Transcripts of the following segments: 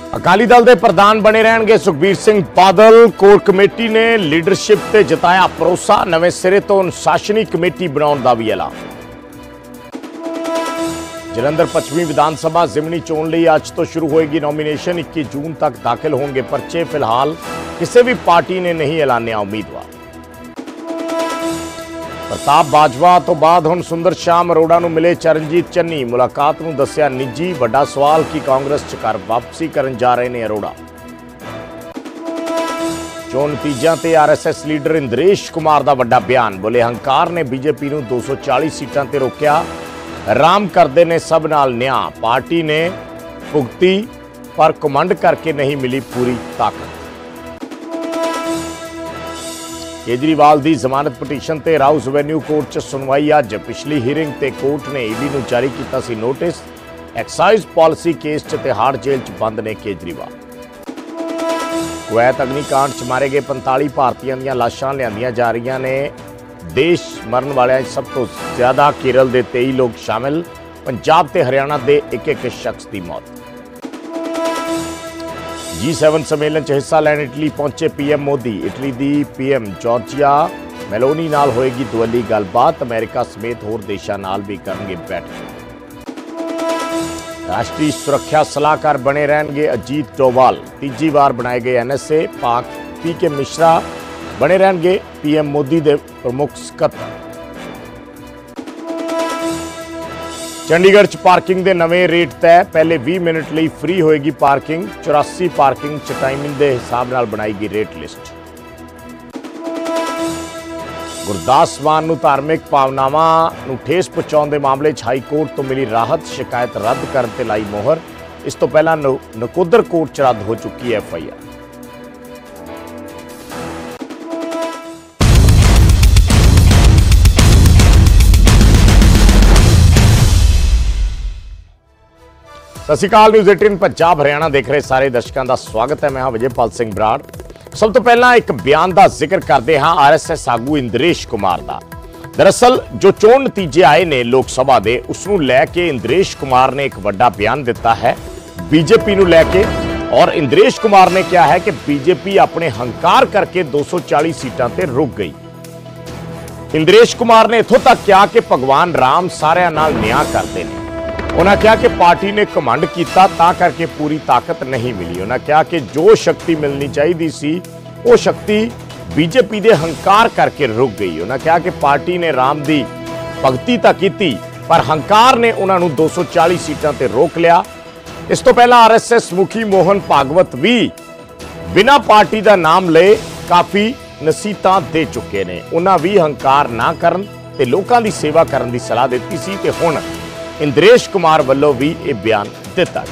अकाली दल के प्रधान बने रहणगे Sukhbir Singh Badal. Core committee ने लीडरशिप ते जताया भरोसा। नवे सिरे तो अनुशासनी कमेटी बनाने का भी ऐलान। जलंधर पश्चिमी विधानसभा जिमनी चोन लई अज तो शुरू होएगी नॉमिनेशन। 21 जून तक दाखिल होंगे पर्चे। फिलहाल किसी भी पार्टी ने नहीं ऐलानिया उम्मीदवार। प्रताप बाजवा तो बाद हुण सुंदर श्याम अरोड़ा नूं मिले चरणजीत चन्नी। मुलाकात नूं दस्सिया निजी। वड्डा सवाल की कांग्रेस च घर वापसी करन जा रहे ने अरोड़ा। चोण नतीजियां ते आरएसएस लीडर इंद्रेश कुमार दा वड्डा बयान। बोले हंकार ने बीजेपी नूं 240 सीटां ते रोकिया। राम करदे ने सब नाल न्याय। पार्टी ने भुगती पर घमंड करके नहीं मिली पूरी ताकत। केजरीवाल की जमानत पटीशन ते राउस एवेन्यू कोर्ट च सुनवाई अज। पिछली हीयरिंग ते कोर्ट ने ईडी नूं जारी कीता सी नोटिस। एक्साइज पॉलिसी केस च तिहाड़ जेल च बंद ने केजरीवाल। कुवैत अग्निकांड च मारे गए 45 भारतीयों दी लाशां लियांदियां जा रही ने। देश मरण वाले सब तो ज्यादा केरल के 23 लोग शामिल। पंजाब ते हरियाणा के एक शख्स की मौत। G7 सम्मेलन च हिस्सा लैण इटली पहुंचे पीएम मोदी। इटली की पीएम जॉर्जिया मेलोनी नाल होएगी दुअली गलबात। अमेरिका समेत होर देशां नाल भी करनगे बैठक। राष्ट्रीय सुरक्षा सलाहकार बने रहणगे अजीत डोवाल। तीजी बार बनाए गए NSA। पाक पीके मिश्रा बने रहणगे पीएम मोदी के प्रमुख सकत्तर। चंडीगढ़ च पार्किंग के नवे रेट तय। पहले 20 मिनट लिए फ्री होएगी पार्किंग। 84 पार्किंग च टाइमिंग के हिसाब नाल बनाएगी रेट लिस्ट। गुरदास मान नूं धार्मिक भावनावां नूं ठेस पहुंचाउण दे मामले च हाई कोर्ट तो मिली राहत। शिकायत रद्द करन ते लाई मोहर। इस तो पहला नकोदर कोर्ट च रद्द हो चुकी है FIR। सत श्री अकाल। न्यूज़ 18 पंजाब हरियाणा देख रहे सारे दर्शकों का स्वागत है। मैं हाँ विजयपाल सिंह बराड़। सब तो पहला एक बयान का जिक्र करते हाँ RSS आगू इंद्रेश कुमार का। दरअसल जो चोण नतीजे आए ने लोक सभा के उसनूं लैके इंद्रेश कुमार ने एक बड़ा बयान दिता है बीजेपी नूं लैके। और इंद्रेश कुमार ने कहा है कि बीजेपी अपने हंकार करके 240 सीटां ते रुक गई। इंद्रेश कुमार ने इत्थों तक कहा कि भगवान राम सारिਆਂ नाल न्याय करते हैं। उन्होंने कहा कि पार्टी ने घमंड किया ता करके पूरी ताकत नहीं मिली। उन्होंने कहा कि जो शक्ति मिलनी चाहिए सी वो शक्ति बीजेपी के हंकार करके रुक गई। उन्होंने कहा कि पार्टी ने राम की भगती तो की पर हंकार ने उन्होंने 240 सीटां ते रोक लिया। इस तो पहला RSS मुखी मोहन भागवत भी बिना पार्टी का नाम ले काफ़ी नसीहतां दे चुके ने। उन्होंने भी हंकार ना करन ते लोकां दी सेवा करन दी सलाह दी सी ते हुण इंद्रेश कुमार वालों भी यह बयान दिता।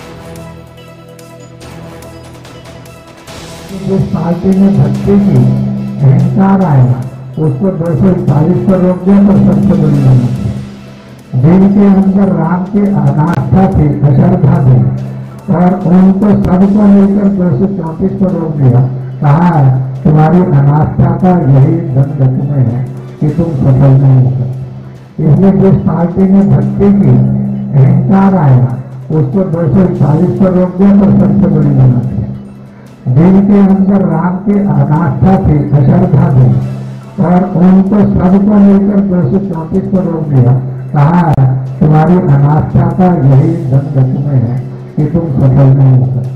जिस पार्टी में भक्ति की अहंकार आएगा उसको 240 पर रोक दिया तो सबसे बड़ी बात है। जिनके अंदर राम की अनास्था थी, अश्रद्धा थी और उनको सबको लेकर 234 पर रोक दिया। कहा तुम्हारी अनास्था का यही दंड तुम्हें है कि तुम सफल नहीं हो सकते। इसलिए जिस पार्टी में भक्ति की अहंकार आएगा उसको 240 पर रोक दिया तो सबसे बड़ी बात है। जिनके अंदर राम की अनास्था थी, अश्रद्धा थी और उनको सबको लेकर 234 पर रोक दिया। कहा तुम्हारी अनास्था का यही दंड तुम्हें है कि तुम सफल नहीं हो सकते।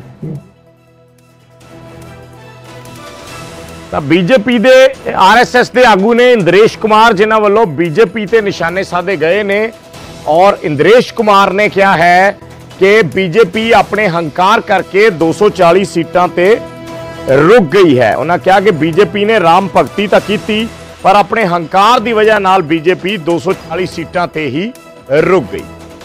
बीजेपी दे RSS के आगू ने इंद्रेश कुमार जिन्होंने वालों बीजेपी ते निशाने साधे गए ने। और इंद्रेश कुमार ने कहा है कि बीजेपी अपने हंकार करके 240 सीटां ते रुक गई है। उन्होंने कहा कि बीजेपी ने राम भगती तो की पर अपने हंकार की वजह नाल बीजेपी 240 सीटां ते ही रुक गई।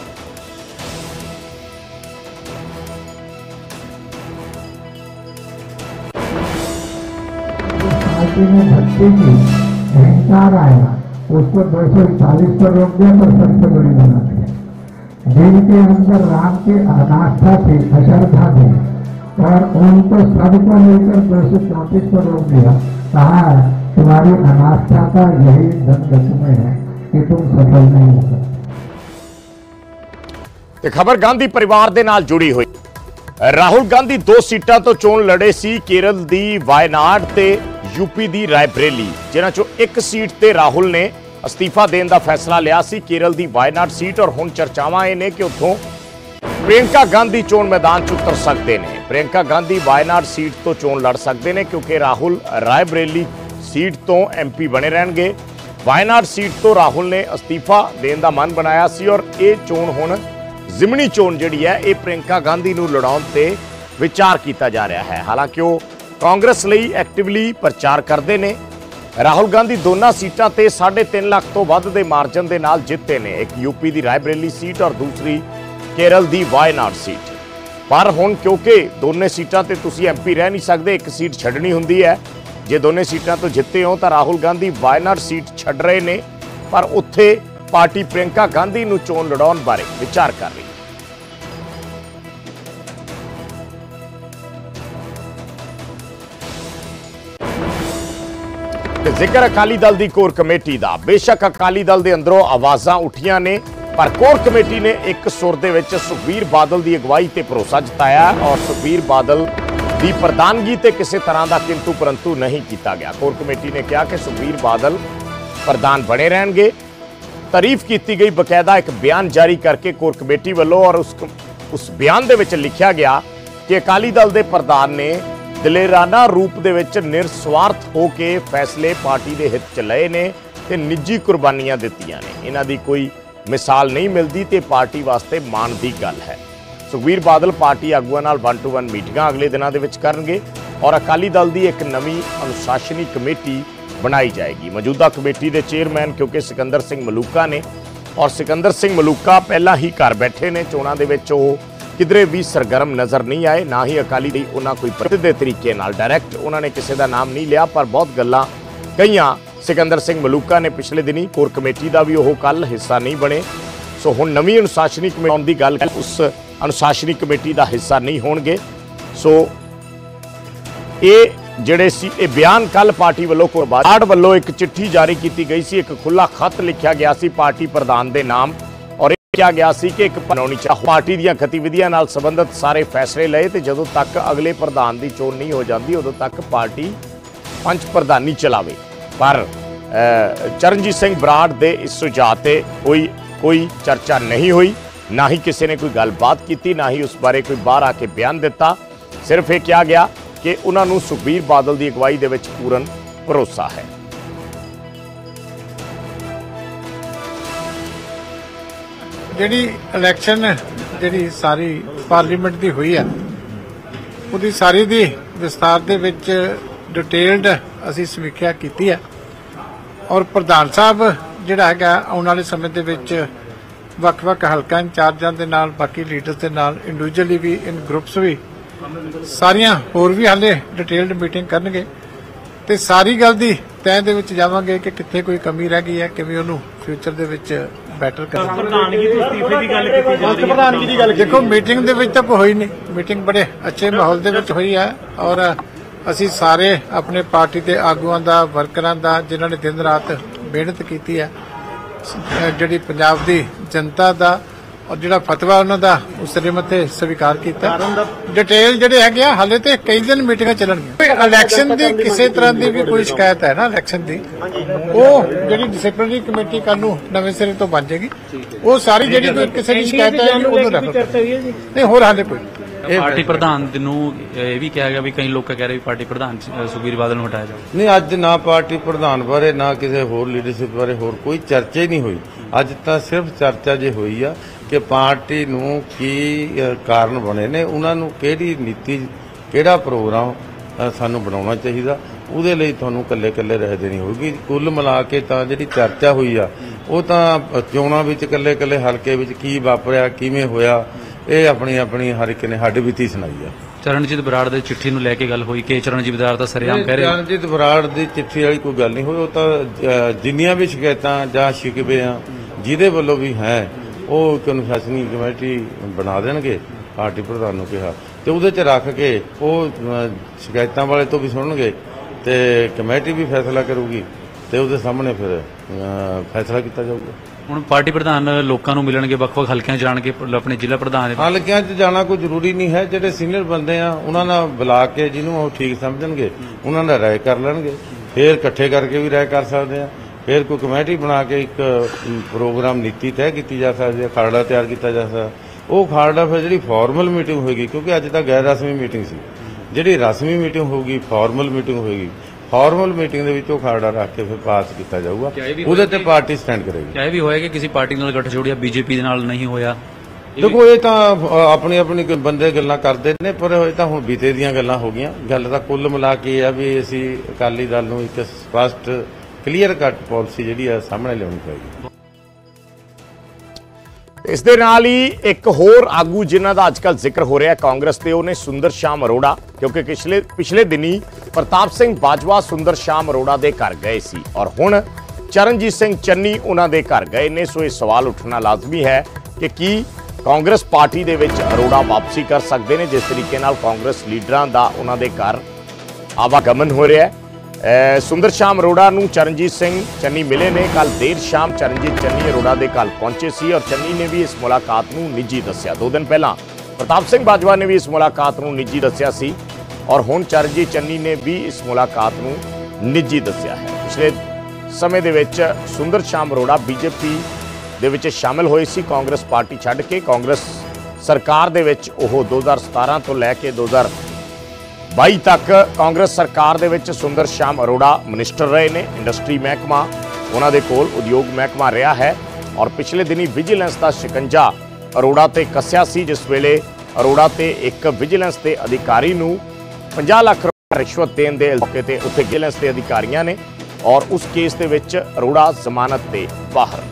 पार्टी में भक्ति की अहंकार आएगा उसको 240 पर रोक दिया तो सबसे बड़ी बात है। जिनके अंदर राम की अनास्था थी, अश्रद्धा थी और उनको सबको लेकर 234 पर रोक दिया। कहा तुम्हारी अनास्था का यही दंड तुम्हें है कि तुम सफल नहीं हो सकते। खबर गांधी परिवार के नाल जुड़ी हुई। ਰਾਹੁਲ ਗਾਂਧੀ 2 ਸੀਟਾਂ ਤੋਂ ਚੋਣ ਲੜੇ ਸੀ, ਕੇਰਲ ਦੀ ਵਾਇਨਾਡ ਤੇ यूपी ਦੀ ਰਾਏਬਰੇਲੀ, ਜਿਨ੍ਹਾਂ ਚੋਂ ਇੱਕ ਸੀਟ ਤੇ ਰਾਹੁਲ ਨੇ ਅਸਤੀਫਾ ਦੇਣ ਦਾ ਫੈਸਲਾ ਲਿਆ ਸੀ, ਕੇਰਲ ਦੀ ਵਾਇਨਾਡ ਸੀਟ। ਔਰ ਹੁਣ ਚਰਚਾਵਾਂ ਇਹ ਨੇ ਕਿ ਉੱਥੋਂ ਪ੍ਰਿयंका गांधी चोण मैदान च उतर सकते हैं। प्रियंका गांधी वायनाड सीट तो चोण लड़ सकते हैं क्योंकि राहुल रायबरेली सीट तो MP बने रहणगे। वायनाड सीट तो राहुल ने अस्तीफा देने का मन बनाया सी और ये चोण हुण जिमनी चोण जिहड़ी है ये प्रियंका गांधी नूं लड़ाउण ते विचार किया जा रहा है। हालांकि वो कांग्रेस लई एक्टिवली प्रचार करते हैं। राहुल गांधी दोनों सीटां ते 3.5 लाख तो वध दे मार्जन दे नाल जिते ने, एक यूपी की रायबरेली सीट और दूसरी केरल की वायनाड सीट। पर हुण क्योंकि दोनों सीटां ते तुसीं MP रह नहीं सकते, एक सीट छड्डनी हुंदी है। जे दोनों सीटां तो जिते हो तो राहुल गांधी वायनाड सीट छड्ड रहे ने, पर उत्थे पार्टी प्रियंका गांधी नूं चोण लड़ाउण बारे विचार कर रही है। जिक्र अकाली दल की कोर कमेटी का। बेशक अकाली दल के अंदरों आवाज़ां उठियां ने, पर कोर कमेटी ने एक सुर दे विच सुखबीर बादल की अगवाई ते भरोसा जताया और सुखबीर बादल की प्रधानगी ते किसी तरह का किंतु परंतु नहीं किया गया। कोर कमेटी ने कहा कि सुखबीर बादल प्रधान बने रहेंगे। तारीफ की गई, बकायदा एक बयान जारी करके कोर कमेटी वालों, और उस बयान दे विच लिखा गया कि अकाली दल के प्रधान ने दलेराना रूप दे विच निरस्वार्थ हो के फैसले पार्टी के हित च लए ने ते निजी कुर्बानियां दित्तियां ने। इन्हां दी कोई मिसाल नहीं मिलती तो पार्टी वास्ते माण की गल है। सुखबीर बादल पार्टी आगुआं नाल 1-to-1 मीटिंगां अगले दिनों के करनगे और अकाली दल की एक नवी अनुशासनी कमेटी बनाई जाएगी। मौजूदा कमेटी के चेयरमैन क्योंकि सिकंदर सिंह मलूका ने, और सिकंदर सिंह मलूका पहला ही घर बैठे ने, चोणां दे विच ओह किधरे भी सरगर्म नज़र नहीं आए, ना ही अकाली दल उन्हां कोई प्रतिनिधि तरीके नाल डायरैक्ट उन्होंने किसी का नाम नहीं लिया, पर बहुत गल्लां कईयां सिकंदर सिंह मलूका ने पिछले दिनी कोर कमेटी का भी वह कल हिस्सा नहीं बने। सो हुण नवीं अनुशासनी कमेटी की गल, उस अनुशासनी कमेटी का हिस्सा नहीं होणगे। सो ये जिहड़े सी ये बयान कल पार्टी वालों को बाड़ वालों एक चिट्ठी जारी की गई सी, एक खुला खत लिखा गया सी पार्टी प्रधान के नाम, और क्या गया सी कि एक पार्टी दी गतिविधियां नाल संबंधित सारे फैसले लए ते जदों तक अगले प्रधान की चोण नहीं हो जाती उदों तक पार्टी पंच प्रधानी चलावे। पर चरणजीत सिंह बराड़ दे इस सुझाव ते कोई चर्चा नहीं हुई, ना ही किसी ने कोई गलबात की, ना ही उस बारे कोई बाहर आके बयान दिता। सिर्फ ये कहा गया कि उन्होंने सुखबीर बादल की अगवाई दे विच पूर्ण भरोसा है। ਜਿਹੜੀ ਇਲੈਕਸ਼ਨ ਜਿਹੜੀ ਸਾਰੀ ਪਾਰਲੀਮੈਂਟ ਦੀ ਹੋਈ ਹੈ ਉਹਦੀ ਸਾਰੀ ਦੀ ਵਿਸਤਾਰ ਦੇ ਵਿੱਚ ਡਿਟੇਲਡ ਅਸੀਂ ਸਮੀਖਿਆ ਕੀਤੀ ਹੈ, ਔਰ ਪ੍ਰਧਾਨ ਸਾਹਿਬ ਜਿਹੜਾ ਹੈਗਾ ਆਉਣ ਵਾਲੇ ਸਮੇਂ ਦੇ ਵਿੱਚ ਵੱਖ-ਵੱਖ ਹਲਕਾ ਇੰਚਾਰਜਾਂ ਦੇ ਨਾਲ, ਬਾਕੀ ਲੀਡਰਸ ਦੇ ਨਾਲ, ਇੰਡੀਵਿਜੂਅਲੀ ਵੀ, ਇਨ ਗਰੁੱਪਸ ਵੀ, ਸਾਰੀਆਂ ਹੋਰ ਵੀ ਹਾਲੇ ਡਿਟੇਲਡ ਮੀਟਿੰਗ ਕਰਨਗੇ ਤੇ ਸਾਰੀ ਗੱਲ ਦੀ ਤਹਿ ਦੇ ਵਿੱਚ ਜਾਵਾਂਗੇ ਕਿ ਕਿੱਥੇ ਕੋਈ ਕਮੀ ਰਹਿ ਗਈ ਹੈ, ਕਿਵੇਂ ਉਹਨੂੰ ਫਿਊਚਰ ਦੇ ਵਿੱਚ ਬੈਟਰ ਕਰਾਂਗੇ। ਪ੍ਰਧਾਨਗੀ ਤੋਂ ਅਸਤੀਫੇ ਦੀ ਗੱਲ ਕੀਤੀ ਜਾ ਰਹੀ ਹੈ। ਪ੍ਰਧਾਨਗੀ ਦੀ ਗੱਲ ਦੇਖੋ, ਮੀਟਿੰਗ ਦੇ ਵਿੱਚ ਤਾਂ ਹੋਈ ਨਹੀਂ, ਮੀਟਿੰਗ ਬੜੇ ਅੱਛੇ ਮਾਹੌਲ ਦੇ ਵਿੱਚ ਹੋਈ ਹੈ, ਔਰ ਅਸੀਂ ਸਾਰੇ ਆਪਣੇ ਪਾਰਟੀ ਦੇ ਆਗੂਆਂ ਦਾ, ਵਰਕਰਾਂ ਦਾ, ਜਿਨ੍ਹਾਂ ਨੇ ਦਿਨ ਰਾਤ ਮਿਹਨਤ ਕੀਤੀ ਹੈ, ਜਿਹੜੀ ਪੰਜਾਬ ਦੀ ਜਨਤਾ ਦਾ, ਔਰ ਜਿਹੜਾ ਫਤਵਾ ਉਹਨਾਂ ਦਾ ਉਸ ਦੇ ਮੱਥੇ ਸਵੀਕਾਰ ਕੀਤਾ। ਡਿਟੇਲ ਜਿਹੜੇ ਹੈਗੇ ਆ ਹਾਲੇ ਤੇ ਕਈ ਦਿਨ ਮੀਟਿੰਗਾਂ ਚੱਲਣਗੀਆਂ। ਇਲੈਕਸ਼ਨ ਦੀ ਕਿਸੇ ਤਰ੍ਹਾਂ ਦੀ ਵੀ ਕੋਈ ਸ਼ਿਕਾਇਤ ਹੈ ਨਾ ਇਲੈਕਸ਼ਨ ਦੀ, ਉਹ ਜਿਹੜੀ ਡਿਸਪਲਿਨਰੀ ਕਮੇਟੀ ਕੱਲ ਨੂੰ ਨਵੇਂ ਸਿਰੇ ਤੋਂ ਬਣ ਜਾਏਗੀ, ਉਹ ਸਾਰੀ ਜਿਹੜੀ ਕੋਈ ਕਿਸੇ ਦੀ ਸ਼ਿਕਾਇਤ ਹੈ ਉਹਨੂੰ ਰੈਫਰ ਨਹੀਂ, ਹੋਰ ਹਾਲੇ ਕੋਈ ਪਾਰਟੀ ਪ੍ਰਧਾਨ ਨੂੰ ਇਹ ਵੀ ਕਿਹਾ ਗਿਆ ਵੀ ਕਈ ਲੋਕ ਕਹਿ ਰਹੇ ਵੀ ਪਾਰਟੀ ਪ੍ਰਧਾਨ ਸੁਖਬੀਰ ਬਾਦਲ ਨੂੰ ਹਟਾਇਆ ਜਾਵੇ। ਨਹੀਂ, ਅੱਜ ਨਾ ਪਾਰਟੀ ਪ੍ਰਧਾਨ ਬਾਰੇ ਨਾ ਕਿਸੇ ਹੋਰ ਲੀਡਰਸ਼ਿਪ ਬਾਰੇ ਹੋਰ ਕੋਈ ਚਰਚਾ ਹੀ ਨਹੀਂ ਹੋਈ। ਅੱਜ ਤਾਂ ਸਿਰਫ ਚਰਚਾ ਜੇ ਹੋਈ ਆ ਕਿ ਪਾਰਟੀ ਨੂੰ ਕੀ ਕਾਰਨ ਬਣੇ ਨੇ, ਉਹਨਾਂ ਨੂੰ ਕਿਹੜੀ ਨੀਤੀ, ਕਿਹੜਾ ਪ੍ਰੋਗਰਾਮ ਸਾਨੂੰ ਬਣਾਉਣਾ ਚਾਹੀਦਾ, ਉਹਦੇ ਲਈ ਤੁਹਾਨੂੰ ਕੱਲੇ ਰਹਿ ਦੇਣੀ ਹੋਊਗੀ। ਕੁੱਲ ਮਿਲਾ ਕੇ ਤਾਂ ਜਿਹੜੀ ਚਰਚਾ ਹੋਈ ਆ ਉਹ ਤਾਂ ਚੋਣਾਂ ਵਿੱਚ ਕੱਲੇ ਹਲਕੇ ਵਿੱਚ ਕੀ ਵਾਪਰਿਆ, ਕਿਵੇਂ ਹੋਇਆ, ਇਹ ਆਪਣੀ ਹਰ ਇੱਕ ਨੇ ਹੱਡ ਬੀਤੀ ਸੁਣਾਈ ਆ। ਚਰਨਜੀਤ ਬਰਾੜ ਦੇ ਚਿੱਠੀ ਨੂੰ ਲੈ ਕੇ ਗੱਲ ਹੋਈ ਕਿ ਚਰਨਜੀਤ ਬਰਾੜ ਦਾ ਸਰੇਆਮ ਕਹਿ ਰਹੇ। ਚਰਨਜੀਤ ਬਰਾੜ ਦੀ ਚਿੱਠੀ ਵਾਲੀ ਕੋਈ ਗੱਲ ਨਹੀਂ ਹੋਈ। ਉਹ ਤਾਂ ਜਿੰਨੀਆਂ ਵੀ ਸ਼ਿਕਾਇਤਾਂ ਜਾਂ ਸ਼ਿਕਵੇ ਆ ਜਿਹਦੇ ਵੱਲੋਂ ਵੀ ਹੈ ਉਹ ਇੱਕ ਅਨੁਸ਼ਾਸਨੀ ਕਮੇਟੀ ਬਣਾ ਦੇਣਗੇ, ਪਾਰਟੀ ਪ੍ਰਧਾਨ ਨੂੰ ਕਿਹਾ, ਤੇ ਉਹਦੇ 'ਚ ਰੱਖ ਕੇ ਉਹ ਸ਼ਿਕਾਇਤਾਂ ਵਾਲੇ ਤੋਂ ਵੀ ਸੁਣਨਗੇ ਤੇ ਕਮੇਟੀ ਵੀ ਫੈਸਲਾ ਕਰੂਗੀ ਤੇ ਉਹਦੇ ਸਾਹਮਣੇ ਫਿਰ ਫੈਸਲਾ ਕੀਤਾ ਜਾਊਗਾ। ਹੁਣ ਪਾਰਟੀ ਪ੍ਰਧਾਨ ਲੋਕਾਂ ਨੂੰ ਮਿਲਣਗੇ, ਵੱਖ-ਵੱਖ ਹਲਕਿਆਂ 'ਚ ਜਾਣਗੇ, ਆਪਣੇ ਜ਼ਿਲ੍ਹਾ ਪ੍ਰਧਾਨ ਹਲਕਿਆਂ 'ਚ ਜਾਣਾ ਕੋਈ ਜ਼ਰੂਰੀ ਨਹੀਂ ਹੈ। ਜਿਹੜੇ ਸੀਨੀਅਰ ਬੰਦੇ ਆ ਉਹਨਾਂ ਨਾਲ ਬੁਲਾ ਕੇ ਜਿਹਨੂੰ ਉਹ ਠੀਕ ਸਮਝਣਗੇ ਉਹਨਾਂ ਨਾਲ ਰਾਏ ਕਰ ਲੈਣਗੇ, ਫਿਰ ਇਕੱਠੇ ਕਰਕੇ ਵੀ ਰਾਏ ਕਰ ਸਕਦੇ ਆ। ਫਿਰ ਕੋਈ ਕਮੇਟੀ ਬਣਾ ਕੇ ਇੱਕ ਪ੍ਰੋਗਰਾਮ ਨੀਤੀ ਤੈਅ ਕੀਤੀ ਜਾ ਸਕਦੀ ਹੈ, ਖਾਰੜਾ ਤਿਆਰ ਕੀਤਾ ਜਾ ਸਕਦਾ। ਉਹ ਖਾਰੜਾ ਫਿਰ ਜਿਹੜੀ ਫਾਰਮਲ ਮੀਟਿੰਗ ਹੋਏਗੀ, ਕਿਉਂਕਿ ਅੱਜ ਤਾਂ ਗੈਰ ਰਸਮੀ ਮੀਟਿੰਗ ਸੀ, ਜਿਹੜੀ ਰਸਮੀ ਮੀਟਿੰਗ ਹੋਊਗੀ ਫਾਰਮਲ ਮੀਟਿੰਗ ਹੋਏਗੀ। ਫਾਰਮਲ ਮੀਟਿੰਗ ਦੇ ਵਿੱਚ ਉਹ ਖਾਰੜਾ ਰੱਖ ਕੇ ਫਿਰ ਪਾਸ ਕੀਤਾ ਜਾਊਗਾ, ਉਹਦੇ ਤੇ ਪਾਰਟੀ ਸਟੈਂਡ ਕਰੇਗੀ। ਇਹ ਵੀ ਹੋਇਆ ਕਿ ਕਿਸੇ ਪਾਰਟੀ ਨਾਲ ਗੱਠਜੋੜ ਜਾਂ ਬੀਜੇਪੀ ਦੇ ਨਾਲ ਨਹੀਂ ਹੋਇਆ? ਦੇਖੋ ਇਹ ਤਾਂ ਆਪਣੀ ਆਪਣੀ ਬੰਦੇ ਗੱਲਾਂ ਕਰਦੇ ਨੇ, ਪਰ ਇਹ ਤਾਂ ਹੁਣ ਬੀਤੇ ਦੀਆਂ ਗੱਲਾਂ ਹੋ ਗਈਆਂ। ਗੱਲ ਤਾਂ ਕੁੱਲ ਮਿਲਾ ਕੇ ਇਹ ਆ ਵੀ ਅਸੀਂ ਅਕਾਲੀ ਦਲ ਨੂੰ ਇੱਕ ਸਪਸ਼ਟ ਕਲੀਅਰ ਕੱਟ ਪਾਲਿਸੀ ਜਿਹੜੀ ਆ ਸਾਹਮਣੇ ਲਿਆਉਣੀ ਚਾਹੀਦੀ। ਇਸ ਦੇ ਨਾਲ ਹੀ ਇੱਕ ਹੋਰ ਆਗੂ ਜਿਨ੍ਹਾਂ ਦਾ ਅੱਜਕੱਲ ਜ਼ਿਕਰ ਹੋ ਰਿਹਾ ਕਾਂਗਰਸ ਤੇ, ਉਹਨੇ ਸੁੰਦਰ ਸ਼ਾਮ ਅਰੋੜਾ, ਕਿਉਂਕਿ ਪਿਛਲੇ ਦਿਨੀ ਪ੍ਰਤਾਪ ਸਿੰਘ ਬਾਜਵਾ ਸੁੰਦਰ ਸ਼ਾਮ ਅਰੋੜਾ ਦੇ ਘਰ ਗਏ ਸੀ ਔਰ ਹੁਣ ਚਰਨਜੀਤ ਸਿੰਘ ਚੰਨੀ ਉਹਨਾਂ ਦੇ ਘਰ ਗਏ ਨੇ। ਸੋ ਇਹ ਸਵਾਲ ਉੱਠਣਾ ਲਾਜ਼ਮੀ ਹੈ ਕਿ ਕੀ ਕਾਂਗਰਸ ਪਾਰਟੀ ਦੇ ਵਿੱਚ ਅਰੋੜਾ ਵਾਪਸੀ ਕਰ ਸਕਦੇ ਨੇ, ਜਿਸ ਤਰੀਕੇ ਨਾਲ ਕਾਂਗਰਸ ਲੀਡਰਾਂ ਦਾ ਉਹਨਾਂ ਦੇ ਘਰ ਆਵਾਗਮਨ ਹੋ ਰਿਹਾ ਹੈ। ਸੁੰਦਰ ਸ਼ਾਮ ਅਰੋੜਾ ਨੂੰ ਚਰਨਜੀਤ ਸਿੰਘ ਚੰਨੀ ਮਿਲੇ ਨੇ। ਕੱਲ ਦੇਰ ਸ਼ਾਮ ਚਰਨਜੀਤ ਚੰਨੀ ਅਰੋੜਾ ਦੇ ਘਰ ਪਹੁੰਚੇ ਸੀ ਔਰ ਚੰਨੀ ਨੇ ਵੀ ਇਸ ਮੁਲਾਕਾਤ ਨੂੰ ਨਿੱਜੀ ਦੱਸਿਆ। 2 ਦਿਨ ਪਹਿਲਾਂ ਪ੍ਰਤਾਪ ਸਿੰਘ ਬਾਜਵਾ ਨੇ ਵੀ ਇਸ ਮੁਲਾਕਾਤ ਨੂੰ ਨਿੱਜੀ ਦੱਸਿਆ ਸੀ ਔਰ ਹੁਣ ਚਰਨਜੀਤ ਚੰਨੀ ਨੇ ਵੀ ਇਸ ਮੁਲਾਕਾਤ ਨੂੰ ਨਿੱਜੀ ਦੱਸਿਆ ਹੈ। ਪਿਛਲੇ ਸਮੇਂ ਦੇ ਵਿੱਚ ਸੁੰਦਰ ਸ਼ਾਮ ਅਰੋੜਾ ਬੀਜੇਪੀ ਦੇ ਵਿੱਚ ਸ਼ਾਮਿਲ ਹੋਏ ਸੀ, ਕਾਂਗਰਸ ਪਾਰਟੀ ਛੱਡ ਕੇ। ਕਾਂਗਰਸ ਸਰਕਾਰ ਦੇ ਵਿੱਚ ਉਹ 2017 ਤੋਂ ਲੈ ਕੇ 2022 ਤੱਕ ਕਾਂਗਰਸ ਸਰਕਾਰ ਦੇ ਵਿੱਚ ਸੁੰਦਰ ਸ਼ਾਮ ਅਰੋੜਾ ਮਿਨਿਸਟਰ ਰਹੇ ਨੇ। ਇੰਡਸਟਰੀ ਮਹਿਕਮਾ ਉਹਨਾਂ ਦੇ ਕੋਲ, ਉਦਯੋਗ ਮਹਿਕਮਾ ਰਿਹਾ ਹੈ ਔਰ ਪਿਛਲੇ ਦਿਨੀ ਵਿਜੀਲੈਂਸ ਦਾ ਸ਼ਿਕੰਜਾ ਅਰੋੜਾ ਤੇ ਕੱਸਿਆ ਸੀ, ਜਿਸ ਵੇਲੇ ਅਰੋੜਾ ਤੇ ਇੱਕ ਵਿਜੀਲੈਂਸ ਦੇ ਅਧਿਕਾਰੀ ਨੂੰ 50 ਲੱਖ ਰੁਪਏ ਰਿਸ਼ਵਤ ਦੇਣ ਦੇ ਮੌਕੇ ਤੇ ਉੱਥੇ ਵਿਜੀਲੈਂਸ ਦੇ ਅਧਿਕਾਰੀਆਂ ਨੇ ਔਰ ਉਸ ਕੇਸ ਦੇ ਵਿੱਚ ਅਰੋੜਾ ਜ਼ਮਾਨਤ ਤੇ ਬਾਹਰ।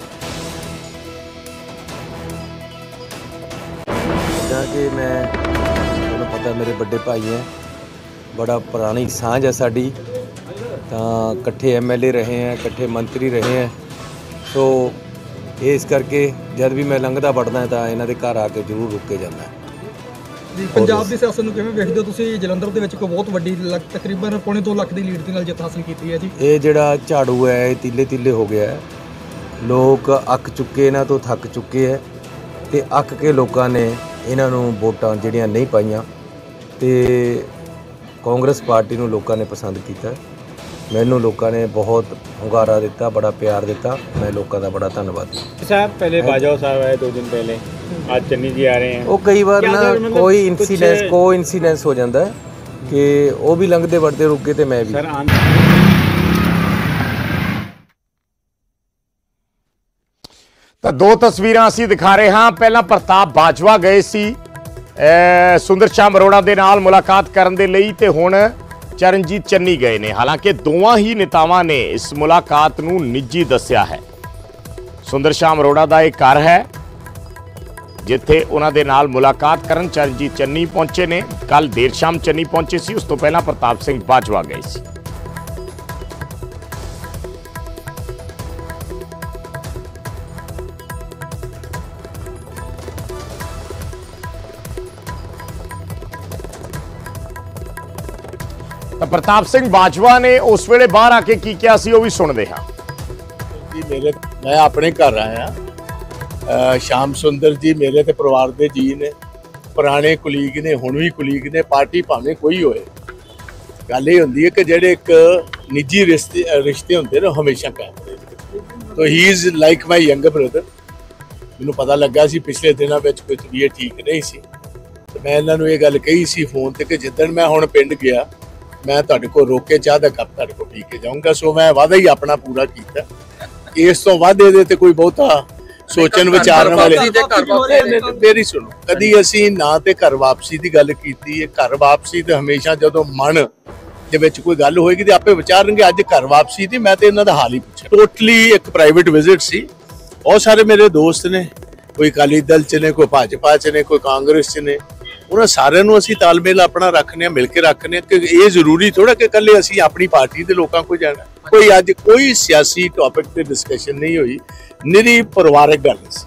ਕਿ ਮੈਂ ਤੁਹਾਨੂੰ ਪਤਾ ਮੇਰੇ ਵੱਡੇ ਭਾਈ ਹੈ, ਬੜਾ ਪੁਰਾਣੀ ਸਾਂਝ ਹੈ ਸਾਡੀ, ਤਾਂ ਇਕੱਠੇ ਐਮਐਲਏ ਰਹੇ ਹੈ, ਇਕੱਠੇ ਮੰਤਰੀ ਰਹੇ ਹੈ। ਸੋ ਇਸ ਕਰਕੇ ਜਦ ਵੀ ਮੈਂ ਲੰਘਦਾ ਵੜਦਾ ਤਾਂ ਇਹਨਾਂ ਦੇ ਘਰ ਆ ਕੇ ਜ਼ਰੂਰ ਰੁਕ ਕੇ ਜਾਂਦਾ ਜੀ। ਪੰਜਾਬ ਦੀ ਸਿਆਸਤ ਨੂੰ ਕਿਵੇਂ ਵੇਖਦੇ ਹੋ ਤੁਸੀਂ? ਜਲੰਧਰ ਦੇ ਵਿੱਚ ਕੋਈ ਬਹੁਤ ਵੱਡੀ ਤਕਰੀਬਨ 2.25 ਲੱਖ ਦੀ ਲੀਡ ਦੇ ਨਾਲ ਜਿੱਤ ਹਾਸਲ ਕੀਤੀ ਹੈ ਜੀ। ਇਹ ਜਿਹੜਾ ਝਾੜੂ ਹੈ ਇਹ ਤੀਲੇ ਤੀਲੇ ਹੋ ਗਿਆ ਹੈ। ਲੋਕ ਅੱਕ ਚੁੱਕੇ, ਇਹਨਾਂ ਤੋਂ ਥੱਕ ਚੁੱਕੇ ਹੈ ਤੇ ਅੱਕ ਕੇ ਲੋਕਾਂ ਨੇ ਇਹਨਾਂ ਨੂੰ ਵੋਟਾਂ ਜਿਹੜੀਆਂ ਨਹੀਂ ਪਾਈਆਂ ਤੇ ਕਾਂਗਰਸ ਪਾਰਟੀ ਨੂੰ ਲੋਕਾਂ ਨੇ ਪਸੰਦ ਕੀਤਾ। ਮੈਨੂੰ ਲੋਕਾਂ ਨੇ ਬਹੁਤ ਹੁੰਗਾਰਾ ਦਿੱਤਾ, ਬੜਾ ਪਿਆਰ ਦਿੱਤਾ। मैं लोगों का बड़ा धन्यवादी साहब। पहले बाजवा साहब आए 2 दिन पहले, आज चन्नी जी आ रहे हैं। वो कई बार ना कोई इंसीडेंस हो जाता है कि वो भी लंघते बढ़ते रुक गए थे, मैं भी सर ਤਾਂ 2 ਤਸਵੀਰਾਂ ਅਸੀਂ ਦਿਖਾ ਰਹੇ ਹਾਂ। ਪਹਿਲਾਂ ਪ੍ਰਤਾਪ ਬਾਜਵਾ ਗਏ ਸੀ ਸੁੰਦਰ ਸ਼ਾਮ ਅਰੋੜਾ ਦੇ ਨਾਲ ਮੁਲਾਕਾਤ ਕਰਨ ਦੇ ਲਈ ਤੇ ਹੁਣ ਚਰਨਜੀਤ ਚੰਨੀ ਗਏ ਨੇ। ਹਾਲਾਂਕਿ ਦੋਵਾਂ ਹੀ ਨੇਤਾਵਾਂ ਨੇ ਇਸ ਮੁਲਾਕਾਤ ਨੂੰ ਨਿੱਜੀ ਦੱਸਿਆ ਹੈ। ਸੁੰਦਰ ਸ਼ਾਮ ਅਰੋੜਾ ਦਾ ਇਹ ਘਰ ਹੈ ਜਿੱਥੇ ਉਹਨਾਂ ਦੇ ਨਾਲ ਮੁਲਾਕਾਤ ਕਰਨ ਚਰਨਜੀਤ ਚੰਨੀ ਪਹੁੰਚੇ ਨੇ। ਕੱਲ ਦੇਰ ਸ਼ਾਮ ਚੰਨੀ ਪਹੁੰਚੇ ਸੀ, ਉਸ ਤੋਂ ਪਹਿਲਾਂ ਪ੍ਰਤਾਪ ਸਿੰਘ ਬਾਜਵਾ ਗਏ ਸੀ। ਤਾਂ ਪ੍ਰਤਾਪ ਸਿੰਘ ਬਾਜਵਾ ਨੇ ਉਸ ਵੇਲੇ ਬਾਹਰ ਆ ਕੇ ਕੀ ਕਿਹਾ ਸੀ ਉਹ ਵੀ ਸੁਣਦੇ ਹਾਂ ਜੀ। ਮੈਂ ਆਪਣੇ ਘਰ ਆਇਆ। ਸ਼ਾਮ ਸੁੰਦਰ ਜੀ ਮੇਰੇ ਤੇ ਪਰਿਵਾਰ ਦੇ ਜੀ ਨੇ, ਪੁਰਾਣੇ ਕੁਲੀਗ ਨੇ, ਹੁਣ ਵੀ ਕੁਲੀਗ ਨੇ। ਪਾਰਟੀ ਭਾਵੇਂ ਕੋਈ ਹੋਏ, ਗੱਲ ਇਹ ਹੁੰਦੀ ਹੈ ਕਿ ਜਿਹੜੇ ਇੱਕ ਨਿੱਜੀ ਰਿਸ਼ਤੇ ਹੁੰਦੇ ਨੇ ਹਮੇਸ਼ਾ ਕਾਇਮ ਰਹਿੰਦੇ। ਤਾਂ ਹੀ is like my younger brother. ਮੈਨੂੰ ਪਤਾ ਲੱਗਾ ਸੀ ਪਿਛਲੇ ਦਿਨਾਂ ਵਿੱਚ ਕੋਈ ਤਬੀਅਤ ਠੀਕ ਨਹੀਂ ਸੀ ਤੇ ਮੈਂ ਇਹਨਾਂ ਨੂੰ ਇਹ ਗੱਲ ਕਹੀ ਸੀ ਫੋਨ ਤੇ ਕਿ ਜਿੱਦਣ ਮੈਂ ਹੁਣ ਪਿੰਡ ਗਿਆ ਮੈਂ ਤੁਹਾਡੇ ਕੋਲ ਰੋਕ ਕੇ ਚਾਹ ਦਾ ਕੱਪ ਤੁਹਾਡੇ ਕੋਲ ਪੀ ਕੇ ਜਾਊਂਗਾ। ਸੋ ਮੈਂ ਵਾਅਦਾ ਹੀ ਆਪਣਾ ਪੂਰਾ ਕੀਤਾ। ਇਸ ਤੋਂ ਵੱਧ ਇਹਦੇ ਤੇ ਕੋਈ ਬਹੁਤਾ ਸੋਚਣ ਵਿਚਾਰਨ ਵਾਲੇ ਮੇਰੀ ਸੁਣੋ, ਕਦੀ ਅਸੀਂ ਨਾ ਤੇ ਘਰ ਵਾਪਸੀ ਦੀ ਗੱਲ ਕੀਤੀ ਹੈ। ਘਰ ਵਾਪਸੀ ਤੇ ਹਮੇਸ਼ਾ ਜਦੋਂ ਮਨ ਦੇ ਵਿੱਚ ਕੋਈ ਗੱਲ ਹੋਏਗੀ ਤੇ ਆਪੇ ਵਿਚਾਰਨਗੇ। ਅੱਜ ਘਰ ਵਾਪਸੀ ਦੀ ਮੈਂ ਤੇ ਇਹਨਾਂ ਦਾ ਹਾਲ ਹੀ ਪੁੱਛਿਆ। ਟੋਟਲੀ ਇੱਕ ਪ੍ਰਾਈਵੇਟ ਵਿਜ਼ਿਟ ਸੀ। ਬਹੁਤ ਸਾਰੇ ਮੇਰੇ ਦੋਸਤ ਨੇ, ਕੋਈ ਅਕਾਲੀ ਦਲ ਚ ਨੇ, ਕੋਈ ਭਾਜਪਾ ਚ ਨੇ, ਕੋਈ ਕਾਂਗਰਸ ਚ ਨੇ। ਉਹਨਾਂ ਸਾਰਿਆਂ ਨੂੰ ਅਸੀਂ ਤਾਲਮੇਲ ਆਪਣਾ ਰੱਖਨੇ ਆ, ਮਿਲ ਕੇ ਰੱਖਨੇ ਆ ਕਿ ਇਹ ਜ਼ਰੂਰੀ ਥੋੜਾ ਕਿ ਇਕੱਲੇ ਅਸੀਂ ਆਪਣੀ ਪਾਰਟੀ ਦੇ ਲੋਕਾਂ ਕੋਲ ਜਾਣਾ। ਕੋਈ ਅੱਜ ਕੋਈ ਸਿਆਸੀ ਟੌਪਿਕ ਤੇ ਡਿਸਕਸ਼ਨ ਨਹੀਂ ਹੋਈ, ਨਿਰੀ ਪਰਿਵਾਰਕ ਗੱਲ ਸੀ।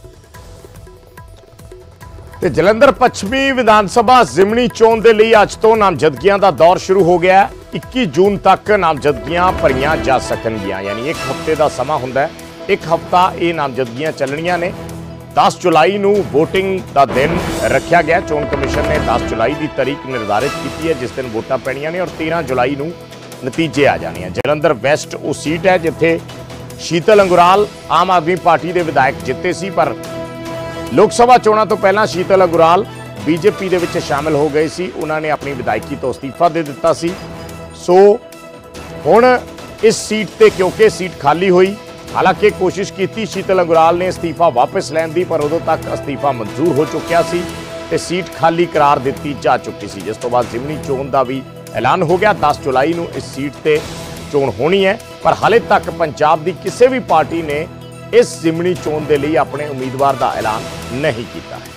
ਤੇ ਜਲੰਧਰ ਪੱਛਮੀ ਵਿਧਾਨ ਸਭਾ ਜ਼ਿਮਨੀ ਚੋਣ ਦੇ ਲਈ ਅੱਜ ਤੋਂ ਨਾਮਜ਼ਦਗੀਆਂ ਦਾ ਦੌਰ ਸ਼ੁਰੂ ਹੋ ਗਿਆ ਹੈ। 21 ਜੂਨ ਤੱਕ ਨਾਮਜ਼ਦਗੀਆਂ ਭਰੀਆਂ ਜਾ ਸਕਣਗੀਆਂ, ਯਾਨੀ 1 ਹਫ਼ਤੇ ਦਾ ਸਮਾਂ ਹੁੰਦਾ ਹੈ एक हफ्ता ये नामजदगियां चलनियां ने। 10 जुलाई ਨੂੰ ਵੋਟਿੰਗ ਦਾ ਦਿਨ ਰੱਖਿਆ ਗਿਆ। ਚੋਣ ਕਮਿਸ਼ਨ ਨੇ 10 ਜੁਲਾਈ ਦੀ ਤਾਰੀਖ ਨਿਰਧਾਰਿਤ ਕੀਤੀ ਹੈ, ਜਿਸ ਦਿਨ ਵੋਟਾਂ ਪੈਣੀਆਂ ਨੇ, ਔਰ 13 ਜੁਲਾਈ ਨੂੰ ਨਤੀਜੇ ਆ ਜਾਣੇ ਆ। ਜਲੰਧਰ ਵੈਸਟ ਉਹ ਸੀਟ ਹੈ ਜਿੱਥੇ ਸ਼ੀਤਲ ਅੰਗੁਰਾਲ ਆਮ ਆਦਮੀ ਪਾਰਟੀ ਦੇ ਵਿਧਾਇਕ ਜਿੱਤੇ ਸੀ, ਪਰ ਲੋਕ ਸਭਾ ਚੋਣਾਂ ਤੋਂ ਪਹਿਲਾਂ ਸ਼ੀਤਲ ਅੰਗੁਰਾਲ ਬੀਜੇਪੀ ਦੇ ਵਿੱਚ ਸ਼ਾਮਿਲ ਹੋ ਗਏ ਸੀ। ਉਹਨਾਂ ਨੇ ਆਪਣੀ ਵਿਧਾਇਕੀ ਤੋਂ ਅਸਤੀਫਾ ਦੇ ਦਿੱਤਾ ਸੀ। ਸੋ ਹੁਣ ਇਸ ਸੀਟ ਤੇ ਕਿਉਂਕਿ ਸੀਟ ਖਾਲੀ ਹੋਈ, ਹਾਲਾਂਕਿ ਕੋਸ਼ਿਸ਼ ਕੀਤੀ ਸ਼ੀਤਲ ਅੰਗੁਰਾਲ ਨੇ ਅਸਤੀਫਾ ਵਾਪਸ ਲੈਣ ਦੀ, ਪਰ ਉਦੋਂ ਤੱਕ ਅਸਤੀਫਾ ਮਨਜ਼ੂਰ ਹੋ ਚੁੱਕਿਆ ਸੀ ਤੇ ਸੀਟ ਖਾਲੀ ਕਰਾਰ ਦਿੱਤੀ ਜਾ ਚੁੱਕੀ ਸੀ, ਜਿਸ ਤੋਂ ਬਾਅਦ ਜ਼ਿਮਨੀ ਚੋਣ ਦਾ ਵੀ ਐਲਾਨ ਹੋ ਗਿਆ। 10 ਜੁਲਾਈ ਨੂੰ ਇਸ ਸੀਟ ਤੇ ਚੋਣ ਹੋਣੀ ਹੈ, ਪਰ ਹਾਲੇ ਤੱਕ ਪੰਜਾਬ ਦੀ ਕਿਸੇ ਵੀ ਪਾਰਟੀ ਨੇ ਇਸ ਜ਼ਿਮਨੀ ਚੋਣ ਦੇ ਲਈ ਆਪਣੇ ਉਮੀਦਵਾਰ ਦਾ ਐਲਾਨ ਨਹੀਂ ਕੀਤਾ ਹੈ।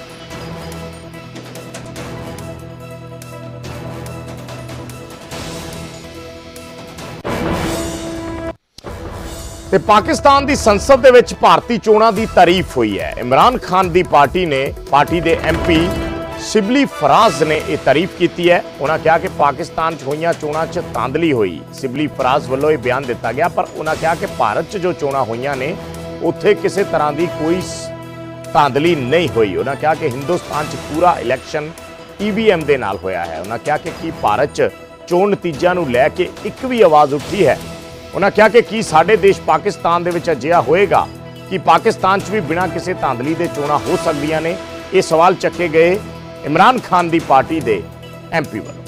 ਤੇ ਪਾਕਿਸਤਾਨ ਦੀ ਸੰਸਦ ਦੇ ਵਿੱਚ ਭਾਰਤੀ ਚੋਣਾਂ ਦੀ ਤਾਰੀਫ ਹੋਈ ਹੈ। ਇਮਰਾਨ ਖਾਨ ਦੀ ਪਾਰਟੀ ਦੇ MP ਸ਼ਿਬਲੀ ਫਰਾਜ਼ ਨੇ ਇਹ ਤਾਰੀਫ ਕੀਤੀ ਹੈ। ਉਹਨਾਂ ਕਿਹਾ ਕਿ ਪਾਕਿਸਤਾਨ 'ਚ ਹੋਈਆਂ ਚੋਣਾਂ 'ਚ ਧਾਂਦਲੀ ਹੋਈ। ਸ਼ਿਬਲੀ ਫਰਾਜ਼ ਵੱਲੋਂ ਇਹ ਬਿਆਨ ਦਿੱਤਾ ਗਿਆ, ਪਰ ਉਹਨਾਂ ਕਿਹਾ ਕਿ ਭਾਰਤ 'ਚ ਜੋ ਚੋਣਾਂ ਹੋਈਆਂ ਨੇ ਉੱਥੇ ਕਿਸੇ ਤਰ੍ਹਾਂ ਦੀ ਕੋਈ ਧਾਂਦਲੀ ਨਹੀਂ ਹੋਈ। ਉਹਨਾਂ ਕਿਹਾ ਕਿ ਹਿੰਦੁਸਤਾਨ 'ਚ ਪੂਰਾ ਇਲੈਕਸ਼ਨ EVM ਦੇ ਨਾਲ ਹੋਇਆ ਹੈ। ਉਹਨਾਂ ਕਿਹਾ ਕਿ ਕੀ ਭਾਰਤ 'ਚ ਚੋਣ ਨਤੀਜਿਆਂ ਨੂੰ ਲੈ ਕੇ ਇੱਕ ਵੀ ਆਵਾਜ਼ ਉੱਠੀ ਹੈ। ਉਹਨਾਂ ਕਿਹਾ ਕਿ ਕੀ ਸਾਡੇ ਦੇਸ਼ ਪਾਕਿਸਤਾਨ ਦੇ ਵਿੱਚ ਅਜਿਹਾ ਹੋਏਗਾ ਕਿ ਪਾਕਿਸਤਾਨ 'ਚ ਵੀ ਬਿਨਾਂ ਕਿਸੇ ਧਾਂਦਲੀ ਦੇ ਚੋਣਾਂ ਹੋ ਸਕਦੀਆਂ ਨੇ। ਇਹ ਸਵਾਲ ਚੱਕੇ ਗਏ ਇਮਰਾਨ ਖਾਨ ਦੀ ਪਾਰਟੀ ਦੇ MP ਵੱਲੋਂ।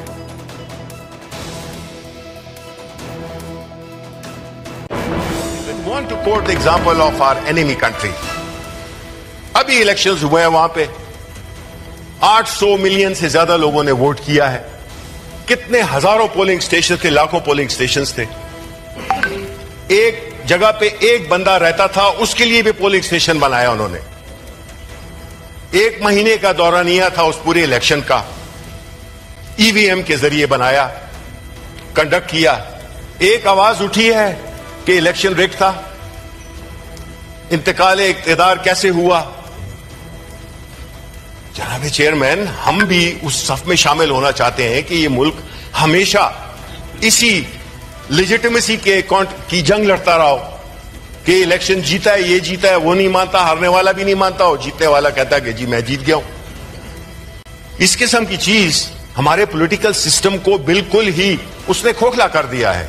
Want to quote the example of our enemy country. अभी इलेक्शंस हुए हैं, वहां पे 800 मिलियन से ज्यादा लोगों ने वोट किया है। कितने हजारों पोलिंग स्टेशन के, लाखों पोलिंग स्टेशंस थे। एक जगह पे एक बंदा रहता था, उसके लिए भी पोलिंग स्टेशन बनाया उन्होंने। 1 महीने का दौरा नहीं था उस पूरे इलेक्शन का, EVM के जरिए बनाया, कंडक्ट किया। एक आवाज उठी है कि इलेक्शन रिग था। इंतकाल इक्तिदार कैसे हुआ? जनाब चेयरमैन, हम भी उस सफ में शामिल होना चाहते हैं कि ये मुल्क हमेशा इसी लेजिटिमेसी की जंग लड़ता रहा हो कि इलेक्शन जीता है, ये जीता है, वो नहीं मानता, हारने वाला भी नहीं मानता हो, जीतने वाला कहता है कि जी मैं जीत गया हूं। इस किस्म की चीज हमारे पॉलिटिकल सिस्टम को बिल्कुल ही उसने खोखला कर दिया है।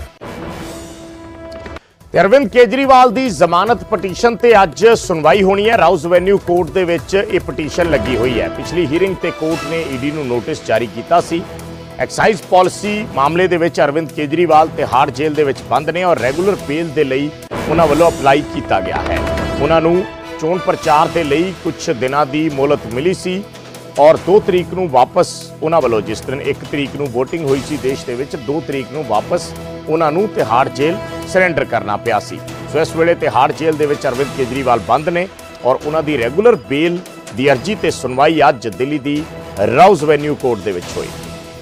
अरविंद केजरीवाल की जमानत पटीशन ते अज सुनवाई होनी है। राउस एवेन्यू कोर्ट दे विच ये पटीशन लगी हुई है। पिछली हीयरिंग ते कोर्ट ने ईडी नूं नोटिस जारी किया सी। एक्साइज पॉलिसी मामले दे विच अरविंद केजरीवाल तिहाड़ जेल दे विच बंद ने और रेगूलर बेल दे लई उन्हां वल्लों अपलाई किया गया है। उन्हां नूं चोण प्रचार दे लई कुछ दिनां दी मोहलत मिली सी और 2 तरीक नूं वापस उन्हां वल्लों, जिस दिन 1 तरीक नूं वोटिंग हुई सी देश दे विच, 2 तरीक नूं वापस उन्हां नूं तिहाड़ जेल सरेंडर करना पिया सी। सो इस वेले तिहाड़ जेल दे विच अरविंद केजरीवाल बंद ने और उन्हां दी रेगूलर बेल दी अर्जी ते सुनवाई अज दिल्ली दी राउस एवेन्यू कोर्ट दे विच होई।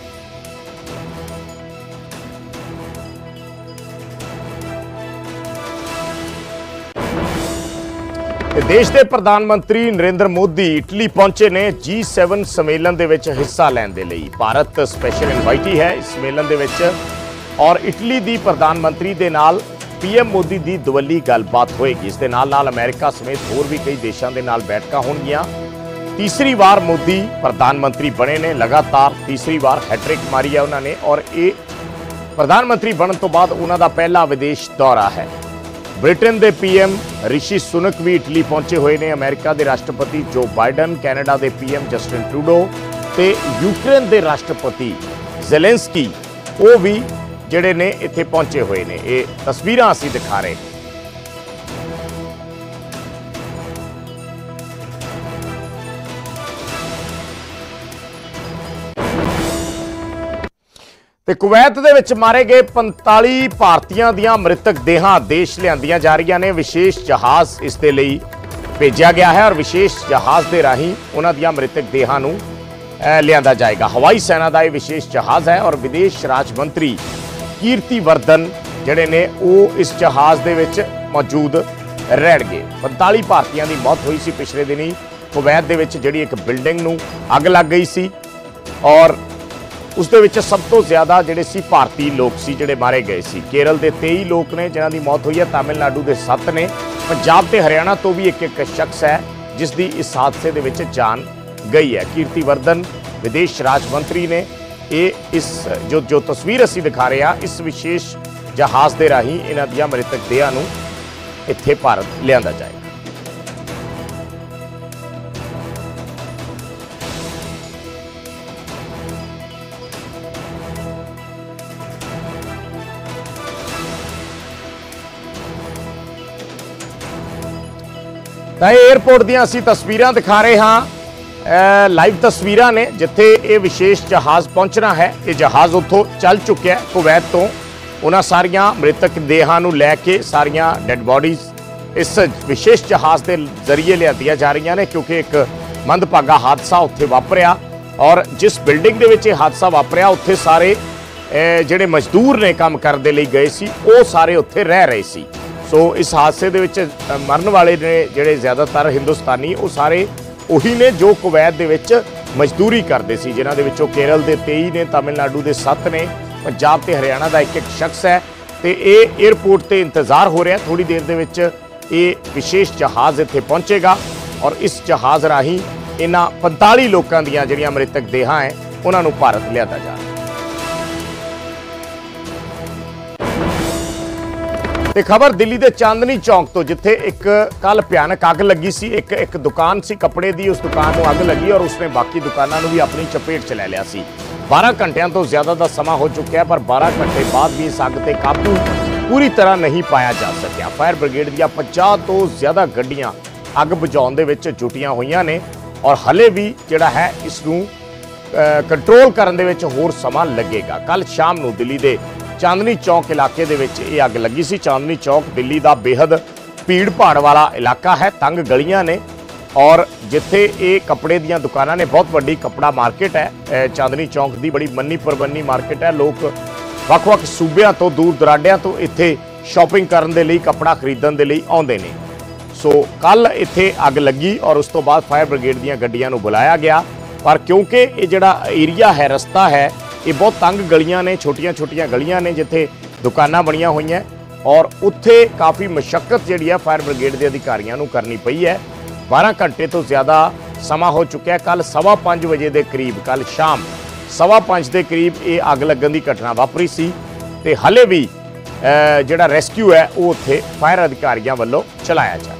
देश के प्रधानमंत्री नरेंद्र मोदी इटली पहुंचे ने G7 सम्मेलन दे विच हिस्सा लैण दे लई। भारत स्पैशल इनवाइटी है इस सम्मेलन दे विच और इटली दी प्रधानमंत्री दे नाल PM मोदी दी दुवल्ली गलबात होएगी। इस दे नाल अमेरिका समेत होर भी कई देशों के नाल बैठकां होणगीਆਂ। तीसरी बार मोदी प्रधानमंत्री बने ने, लगातार तीसरी बार हैट्रिक मारी है उन्होंने और ये प्रधानमंत्री बनने तो बाद उन्हों का पहला विदेश दौरा है। ब्रिटेन के PM ऋषि सुनक भी इटली पहुंचे हुए ने। अमेरिका के राष्ट्रपति जो बाइडन, कैनेडा के PM जस्टिन ट्रूडो ते यूक्रेन के राष्ट्रपति ज़ेलेंस्की वो भी जिहड़े ने इत्थे पहुंचे हुए ने। ये तस्वीरां असीं दिखा रहे। ਤੇ ਕੁਵੈਤ ਦੇ ਵਿੱਚ ਮਾਰੇ ਗਏ 45 ਭਾਰਤੀਆਂ ਦੀਆਂ ਮ੍ਰਿਤਕ ਦੇਹਾਂ ਦੇਸ਼ ਲਿਆਂਦੀਆਂ ਜਾ ਰਹੀਆਂ ਨੇ। ਵਿਸ਼ੇਸ਼ ਜਹਾਜ਼ ਇਸ ਦੇ ਲਈ ਭੇਜਿਆ ਗਿਆ ਹੈ ਔਰ ਵਿਸ਼ੇਸ਼ ਜਹਾਜ਼ ਦੇ ਰਾਹੀਂ ਉਹਨਾਂ ਦੀਆਂ ਮ੍ਰਿਤਕ ਦੇਹਾਂ ਨੂੰ ਲਿਆਂਦਾ ਜਾਏਗਾ। ਹਵਾਈ ਸੈਨਾ ਦਾ ਇਹ ਵਿਸ਼ੇਸ਼ ਜਹਾਜ਼ ਹੈ ਔਰ ਵਿਦੇਸ਼ ਰਾਜ ਮੰਤਰੀ ਕੀਰਤੀ ਵਰਧਨ ਜਿਹੜੇ ਨੇ ਉਹ ਇਸ ਜਹਾਜ਼ ਦੇ ਵਿੱਚ ਮੌਜੂਦ ਰਹਿਣਗੇ। 45 ਭਾਰਤੀਆਂ ਦੀ ਮੌਤ ਹੋਈ ਸੀ ਪਿਛਲੇ ਦਿਨੀ ਕੁਵੈਤ ਦੇ ਵਿੱਚ, ਜਿਹੜੀ ਇੱਕ ਬਿਲਡਿੰਗ ਨੂੰ ਅੱਗ ਲੱਗ ਗਈ ਸੀ ਔਰ ਉਸ ਦੇ ਵਿੱਚ ਸਭ ਤੋਂ ਜ਼ਿਆਦਾ ਜਿਹੜੇ ਸੀ ਭਾਰਤੀ ਲੋਕ ਸੀ ਜਿਹੜੇ ਮਾਰੇ ਗਏ ਸੀ। ਕੇਰਲ ਦੇ 23 ਲੋਕ ਨੇ ਜਿਨ੍ਹਾਂ ਦੀ ਮੌਤ ਹੋਈ ਹੈ, ਤਾਮਿਲਨਾਡੂ ਦੇ 7 ਨੇ पंजाब ते हरियाणा तो भी एक शख्स है जिसकी इस हादसे दे विच जान गई है। कीर्तिवर्धन विदेश राज मंत्री ने इस जो तस्वीर असी दिखा रहे हैं, इस विशेष जहाज़ के राही इन्हां दियां मृतक देहां नूं इत्थे भारत लिआंदा जाएगा। ਤਾਂ एयरपोर्ट ਦੀਆਂ ਅਸੀਂ ਤਸਵੀਰਾਂ ਦਿਖਾ ਰਹੇ ਹਾਂ, ਲਾਈਵ ਤਸਵੀਰਾਂ ਨੇ ਜਿੱਥੇ ਇਹ ਵਿਸ਼ੇਸ਼ ਜਹਾਜ਼ ਪਹੁੰਚਣਾ ਹੈ। ਇਹ ਜਹਾਜ਼ ਉੱਥੋਂ ਚੱਲ ਚੁੱਕਿਆ ਕੁਵੈਤ ਤੋਂ। ਉਹਨਾਂ ਸਾਰੀਆਂ ਮ੍ਰਿਤਕ ਦੇਹਾਂ ਨੂੰ ਲੈ ਕੇ ਸਾਰੀਆਂ ਡੈੱਡ ਬੋਡੀਜ਼ ਇਸ ਵਿਸ਼ੇਸ਼ ਜਹਾਜ਼ ਦੇ ਜ਼ਰੀਏ ਲਿਆਂਦੀਆਂ ਜਾ ਰਹੀਆਂ ਨੇ, ਕਿਉਂਕਿ ਇੱਕ ਮੰਦਭਾਗਾ ਹਾਦਸਾ ਉੱਥੇ ਵਾਪਰਿਆ ਔਰ ਜਿਸ ਬਿਲਡਿੰਗ ਦੇ ਵਿੱਚ ਇਹ ਹਾਦਸਾ ਵਾਪਰਿਆ ਉੱਥੇ ਸਾਰੇ ਜਿਹੜੇ ਮਜ਼ਦੂਰ ਨੇ ਕੰਮ ਕਰਨ ਦੇ ਲਈ ਗਏ ਸੀ ਉਹ ਸਾਰੇ ਉੱਥੇ ਰਹਿ ਰਹੇ ਸੀ। सो इस हादसे दे विच मरन वाले ने जिहड़े ज़्यादातर हिंदुस्तानी वो सारे उही ने जो कुवैत दे विच मजदूरी करते सी, जिन्हां दे विचों केरल के 23 ने, तमिलनाडु के 7 ने, पंजाब ते हरियाणा का एक शख्स है। तो ये एयरपोर्ट ते इंतज़ार हो रहा, थोड़ी देर दे विच ये विशेष जहाज़ इत्थे पहुँचेगा और इस जहाज़ राही इन्हां 45 लोगों दीयां जिहड़ियां मृतक देहां है उन्हां नूं भारत लिआंदा जा रहा। ਤੇ ਖਬਰ ਦਿੱਲੀ ਦੇ ਚਾਂਦਨੀ ਚੌਂਕ ਤੋਂ, ਜਿੱਥੇ ਇੱਕ ਕੱਲ ਭਿਆਨਕ ਅੱਗ ਲੱਗੀ ਸੀ। ਇੱਕ ਦੁਕਾਨ ਸੀ ਕੱਪੜੇ ਦੀ, ਉਸ ਦੁਕਾਨ ਨੂੰ ਅੱਗ ਲੱਗੀ ਔਰ ਉਸਨੇ ਬਾਕੀ ਦੁਕਾਨਾਂ ਨੂੰ ਵੀ ਆਪਣੀ ਚਪੇਟ 'ਚ ਲੈ ਲਿਆ ਸੀ। 12 ਘੰਟਿਆਂ ਤੋਂ ਜ਼ਿਆਦਾ ਦਾ ਸਮਾਂ ਹੋ ਚੁੱਕਿਆ ਹੈ, ਪਰ 12 ਘੰਟੇ ਬਾਅਦ ਵੀ ਇਸ ਅੱਗ ਤੇ ਕਾਬੂ ਪੂਰੀ ਤਰ੍ਹਾਂ ਨਹੀਂ ਪਾਇਆ ਜਾ ਸਕਿਆ। ਫਾਇਰ ਬ੍ਰਿਗੇਡ ਦੀਆਂ 50 ਤੋਂ ਜ਼ਿਆਦਾ ਗੱਡੀਆਂ ਅੱਗ ਬੁਝਾਉਣ ਦੇ ਵਿੱਚ ਜੁਟੀਆਂ ਹੋਈਆਂ ਨੇ ਔਰ ਹਲੇ ਵੀ ਜਿਹੜਾ ਹੈ ਇਸ ਨੂੰ ਕੰਟਰੋਲ ਕਰਨ ਦੇ ਵਿੱਚ ਹੋਰ ਸਮਾਂ ਲੱਗੇਗਾ। ਕੱਲ ਸ਼ਾਮ ਨੂੰ ਦਿੱਲੀ ਦੇ ਚਾਂਦਨੀ ਚੌਕ ਇਲਾਕੇ ਦੇ ਵਿੱਚ ਇਹ ਅੱਗ ਲੱਗੀ ਸੀ। ਚਾਂਦਨੀ ਚੌਕ ਦਿੱਲੀ ਦਾ ਬੇहद ਭੀੜ ਭਾੜ ਵਾਲਾ ਇਲਾਕਾ ਹੈ, ਤੰਗ ਗਲੀਆਂ ਨੇ ਔਰ ਜਿੱਥੇ ਇਹ ਕੱਪੜੇ ਦੀਆਂ ਦੁਕਾਨਾਂ ਨੇ, ਬਹੁਤ ਵੱਡੀ ਕੱਪੜਾ ਮਾਰਕੀਟ ਹੈ ਚਾਂਦਨੀ ਚੌਕ ਦੀ, ਬੜੀ ਮੰਨੀ ਪਰਮੰਨੀ ਮਾਰਕੀਟ ਹੈ। ਲੋਕ ਵੱਖ-ਵੱਖ ਸੂਬਿਆਂ ਤੋਂ, ਦੂਰ ਦਰਾਡਿਆਂ ਤੋਂ ਇੱਥੇ ਸ਼ਾਪਿੰਗ ਕਰਨ ਦੇ ਲਈ, ਕੱਪੜਾ ਖਰੀਦਣ ਦੇ ਲਈ ਆਉਂਦੇ ਨੇ। ਸੋ ਕੱਲ ਇੱਥੇ ਅੱਗ ਲੱਗੀ ਔਰ ਉਸ ਤੋਂ ਬਾਅਦ ਫਾਇਰ ਬ੍ਰਿਗੇਡ ਦੀਆਂ ਗੱਡੀਆਂ ਨੂੰ ਬੁਲਾਇਆ ਗਿਆ, ਪਰ ਕਿਉਂਕਿ ਇਹ ਜਿਹੜਾ ਏਰੀਆ ਹੈ, ਰਸਤਾ ਹੈ, ਇਹ ਬਹੁਤ ਤੰਗ ਗਲੀਆਂ ਨੇ, ਛੋਟੀਆਂ-ਛੋਟੀਆਂ ਗਲੀਆਂ ਨੇ ਜਿੱਥੇ ਦੁਕਾਨਾਂ ਬਣੀਆਂ ਹੋਈਆਂ ਔਰ ਉੱਥੇ ਕਾਫੀ ਮਸ਼ੱਕਤ ਜਿਹੜੀ ਹੈ ਫਾਇਰ ਬ੍ਰਿਗੇਡ ਦੇ ਅਧਿਕਾਰੀਆਂ ਨੂੰ ਕਰਨੀ ਪਈ ਹੈ। 12 ਘੰਟੇ ਤੋਂ ਜ਼ਿਆਦਾ ਸਮਾਂ ਹੋ ਚੁੱਕਿਆ। ਕੱਲ 5:15 ਵਜੇ ਦੇ ਕਰੀਬ, ਕੱਲ ਸ਼ਾਮ 5:15 ਦੇ ਕਰੀਬ ਇਹ ਅੱਗ ਲੱਗਣ ਦੀ ਘਟਨਾ ਵਾਪਰੀ ਸੀ ਤੇ ਹਲੇ ਵੀ ਜਿਹੜਾ ਰੈਸਕਿਊ ਹੈ ਉਹ ਉੱਥੇ ਫਾਇਰ ਅਧਿਕਾਰੀਆਂ ਵੱਲੋਂ ਚਲਾਇਆ ਜਾ ਰਿਹਾ।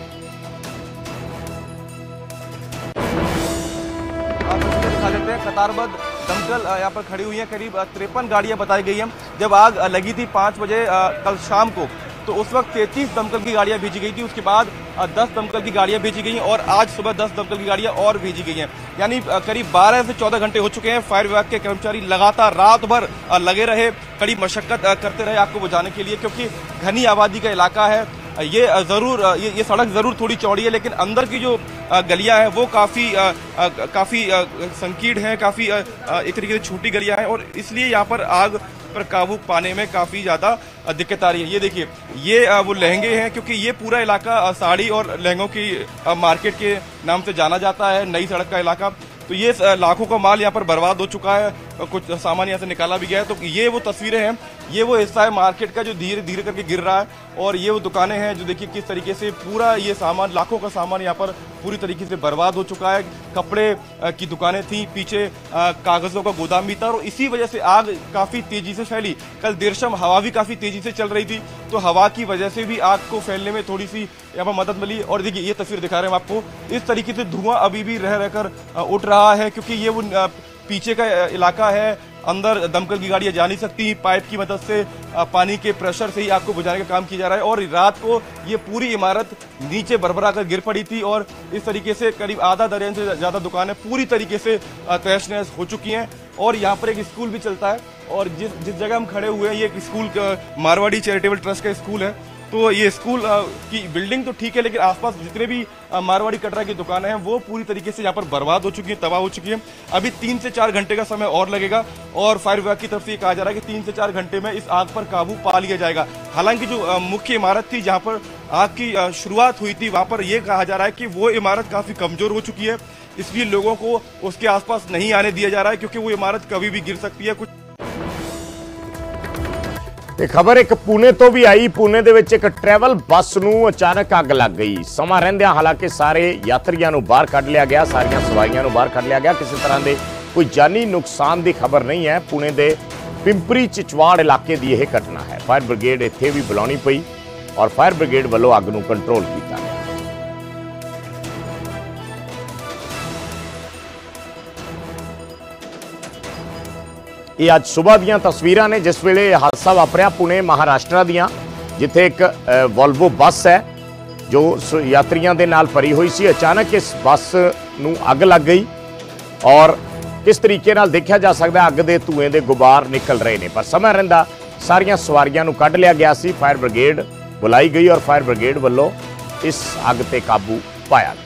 कतारबद्ध दमकल यहाँ पर खड़ी हुई है, करीब 53 गाड़ियाँ बताई गई हैं। जब आग लगी थी 5 बजे कल शाम को, तो उस वक्त 33 दमकल की गाड़ियाँ भेजी गई थी। उसके बाद 10 दमकल की गाड़ियाँ भेजी गई और आज सुबह 10 दमकल की गाड़ियाँ और भेजी गई हैं। यानी करीब 12 से 14 घंटे हो चुके हैं। फायर विभाग के कर्मचारी लगातार रात भर लगे रहे, कड़ी मशक्कत करते रहे आग को बुझाने के लिए, क्योंकि घनी आबादी का इलाका है। ये ज़रूर ये सड़क ज़रूर थोड़ी चौड़ी है, लेकिन अंदर की जो गलियां हैं वो काफ़ी संकीर्ण हैं, काफ़ी एक तरीके से छोटी गलियां हैं और इसलिए यहाँ पर आग पर काबू पाने में काफ़ी ज़्यादा दिक्कत आ रही है। ये देखिए, ये वो लहंगे हैं, क्योंकि ये पूरा इलाका साड़ी और लहंगों की मार्केट के नाम से जाना जाता है, नई सड़क का इलाका। तो ये लाखों का माल यहाँ पर बर्बाद हो चुका है, कुछ सामान यहाँ से निकाला भी गया है। तो ये वो तस्वीरें हैं, ये वो हिस्सा है मार्केट का जो धीरे धीरे करके गिर रहा है और ये वो दुकानें हैं जो देखिए किस तरीके से पूरा ये सामान, लाखों का सामान यहाँ पर पूरी तरीके से बर्बाद हो चुका है। कपड़े की दुकानें थी, पीछे कागज़ों का गोदाम भी था और इसी वजह से आग काफ़ी तेज़ी से फैली। कल देर शाम हवा भी काफ़ी तेज़ी से चल रही थी, तो हवा की वजह से भी आग को फैलने में थोड़ी सी यहाँ पर मदद मिली। और देखिए, ये तस्वीर दिखा रहे हैं हम आपको, इस तरीके से धुआं अभी भी रह रहकर उठ रहा है, क्योंकि ये वो पीछे का इलाका है, अंदर दमकल की गाड़ियां जा नहीं सकती। पाइप की मदद से पानी के प्रेशर से ही आग को बुझाने का काम किया जा रहा है और रात को ये पूरी इमारत नीचे भरभरा कर गिर पड़ी थी और इस तरीके से करीब आधा दर्जन से ज़्यादा दुकानें पूरी तरीके से तहस नहस हो चुकी हैं। और यहाँ पर एक स्कूल भी चलता है और जिस जगह हम खड़े हुए हैं ये एक स्कूल, मारवाड़ी चैरिटेबल ट्रस्ट का स्कूल है। तो ये स्कूल की बिल्डिंग तो ठीक है, लेकिन आसपास जितने भी मारवाड़ी कटरा की दुकानें हैं वो पूरी तरीके से यहाँ पर बर्बाद हो चुकी हैं, तबाह हो चुकी हैं। अभी 3 से 4 घंटे का समय और लगेगा और फायर विभाग की तरफ से कहा जा रहा है कि 3 से 4 घंटे में इस आग पर काबू पा लिया जाएगा। हालांकि जो मुख्य इमारत थी जहाँ पर आग की शुरुआत हुई थी, वहाँ पर यह कहा जा रहा है कि वो इमारत काफ़ी कमज़ोर हो चुकी है, इसलिए लोगों को उसके आसपास नहीं आने दिया जा रहा है, क्योंकि वो इमारत कभी भी गिर सकती है। कुछ ਤੇ ਖਬਰ ਇੱਕ ਪੂਨੇ ਤੋਂ ਵੀ ਆਈ। ਪੂਨੇ ਦੇ ਵਿੱਚ ਇੱਕ ਟਰੈਵਲ ਬੱਸ ਨੂੰ ਅਚਾਨਕ ਅੱਗ ਲੱਗ ਗਈ। ਸਮਾਂ ਰਹਿੰਦਿਆਂ ਹਾਲਾਂਕਿ ਸਾਰੇ ਯਾਤਰੀਆਂ ਨੂੰ ਬਾਹਰ ਕੱਢ ਲਿਆ ਗਿਆ, ਸਾਰੀਆਂ ਸਵਾਰੀਆਂ ਨੂੰ ਬਾਹਰ ਕੱਢ ਲਿਆ ਗਿਆ। ਕਿਸੇ ਤਰ੍ਹਾਂ ਦੇ ਕੋਈ ਜਾਨੀ ਨੁਕਸਾਨ ਦੀ ਖਬਰ ਨਹੀਂ ਹੈ। ਪੂਨੇ ਦੇ ਪਿੰਪਰੀ ਚਿਚਵਾੜ ਇਲਾਕੇ ਦੀ ਇਹ ਘਟਨਾ ਹੈ। ਫਾਇਰ ਬ੍ਰਿਗੇਡ ਇੱਥੇ ਵੀ ਬੁਲਾਉਣੀ ਪਈ ਔਰ ਫਾਇਰ ਬ੍ਰਿਗੇਡ ਵੱਲੋਂ ਅੱਗ ਨੂੰ ਕੰਟਰੋਲ ਕੀਤਾ ਗਿਆ। ਇਹ ਅੱਜ ਸਵੇਰ ਦੀਆਂ ਤਸਵੀਰਾਂ ਨੇ ਜਿਸ ਵੇਲੇ ਹਾਦਸਾ ਵਾਪਰਿਆ ਪੁਣੇ ਮਹਾਰਾਸ਼ਟਰ ਦੀਆਂ, ਜਿੱਥੇ ਇੱਕ ਵੋਲਵੋ ਬੱਸ ਹੈ ਜੋ ਯਾਤਰੀਆਂ ਦੇ ਨਾਲ ਭਰੀ ਹੋਈ ਸੀ। ਅਚਾਨਕ ਇਸ ਬੱਸ ਨੂੰ ਅੱਗ ਲੱਗ ਗਈ ਔਰ ਕਿਸ ਤਰੀਕੇ ਨਾਲ ਦੇਖਿਆ ਜਾ ਸਕਦਾ ਅੱਗ ਦੇ ਧੂਏ ਦੇ ਗੁਬਾਰ ਨਿਕਲ ਰਹੇ ਨੇ, ਪਰ ਸਮਾਂ ਰਹਿੰਦਾ ਸਾਰੀਆਂ ਸਵਾਰੀਆਂ ਨੂੰ ਕੱਢ ਲਿਆ ਗਿਆ ਸੀ। ਫਾਇਰ ਬ੍ਰਿਗੇਡ ਬੁਲਾਈ ਗਈ ਔਰ ਫਾਇਰ ਬ੍ਰਿਗੇਡ ਵੱਲੋਂ ਇਸ ਅੱਗ ਤੇ ਕਾਬੂ ਪਾਇਆ ਗਿਆ।